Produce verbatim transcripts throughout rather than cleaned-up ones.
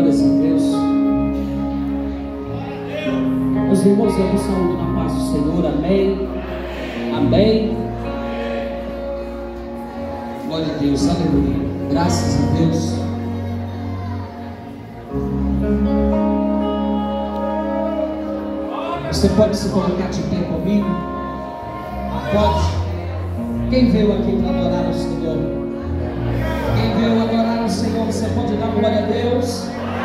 Glórias a Deus. Os irmãos aqui saúde na paz do Senhor. Amém. Amém. Glória a Deus. Aleluia. Graças a Deus. Você pode se colocar de pé comigo? Pode. Quem veio aqui para adorar ao Senhor? Quem veio adorar ao Senhor, você pode dar glória a Deus?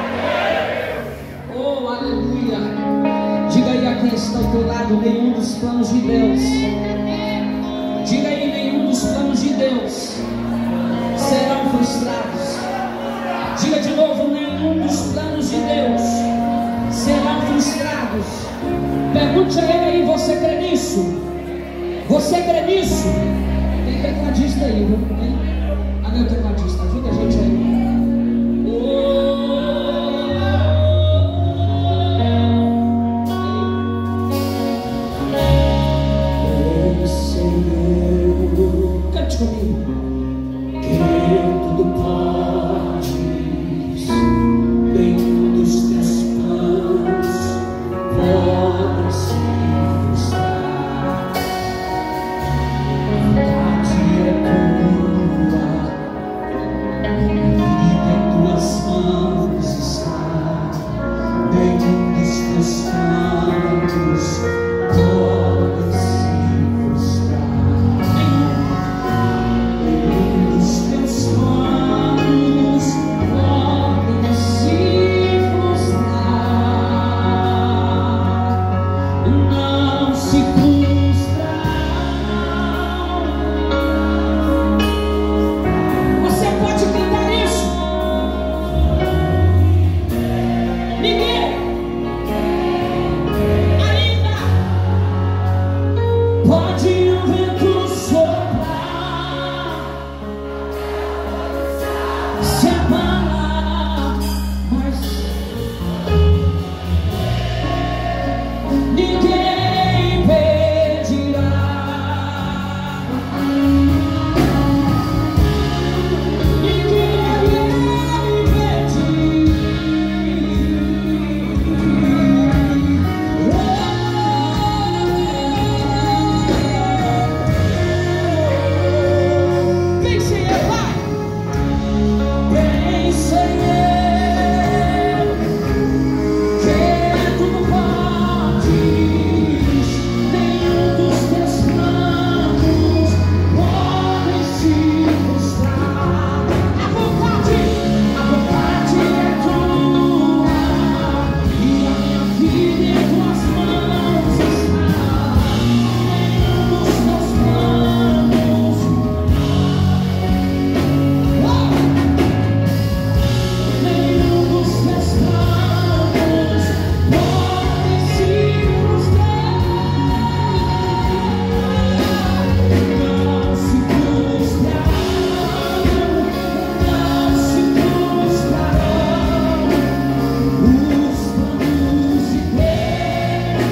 Oh, aleluia. Diga aí a quem está ao teu lado: nenhum dos planos de Deus. Diga aí: nenhum dos planos de Deus serão frustrados. Diga de novo: nenhum dos planos de Deus serão frustrados. Pergunte a ele aí: você crê nisso? Você crê nisso? Tem tecladista aí, viu? Cadê o tecladista? Ajuda a gente aí. Oh, Senhor, cante comigo. Que tudo podes, nenhum dos teus planos podem se frustrar. A vontade é tua, a vida em tuas mãos está. Nenhum dos teus planos podem se frustrar. Nenhum dos teus planos podem se frustrar. Não se frustrarão. Você pode cantar isso? Ninguém ainda pode o vento soprar, se abalar, mas ninguém impedirá. Ninguém impedir. Vem, Senhor, vai! Vem, Senhor, que tudo podes, nenhum dos teus planos podem se frustrar. A vontade, a vontade é tua, e a minha vida em tuas mãos está. Nenhum dos teus planos, oh, nenhum dos teus planos podem se frustrar. Não se frustrarão, não se frustrarão os planos de Deus.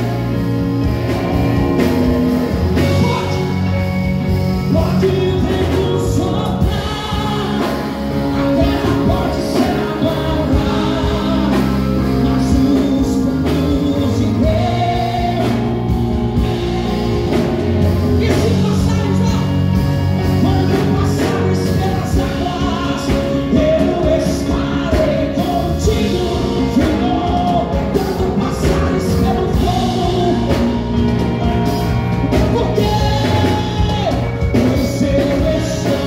Pode, pode o vento soprar, a terra pode se abalar, mas os planos de Deus. E se passares, ó, quando passares pelas águas, eu estarei contigo, Senhor. Quando passares pelo fogo, porque pois eu estou,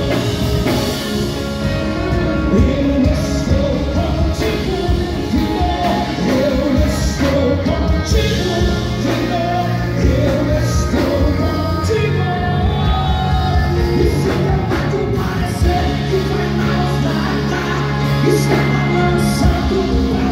eu estou contigo, Senhor. Eu estou contigo, Senhor. Eu estou contigo. E se pode parecer que vai mais nada, está balançando.